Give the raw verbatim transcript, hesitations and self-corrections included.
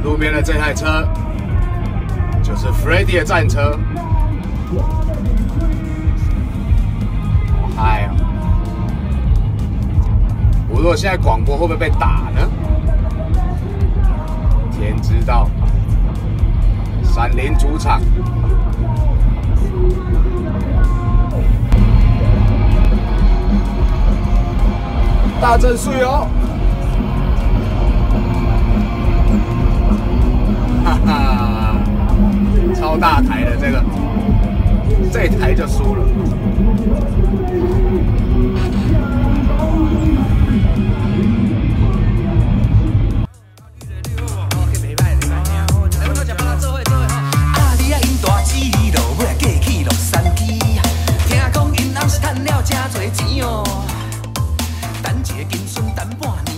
路边的这台车就是 Freddy 的战车，好嗨啊！不过现在广播会不会被打呢？天知道。闪灵主场。 大正水哦，哈哈，超大台的这个，这一台就输了。 啊，你啊因大姊咯，尾仔嫁去洛杉矶，听讲因翁是趁了真多钱哦。等一个金孙等半年。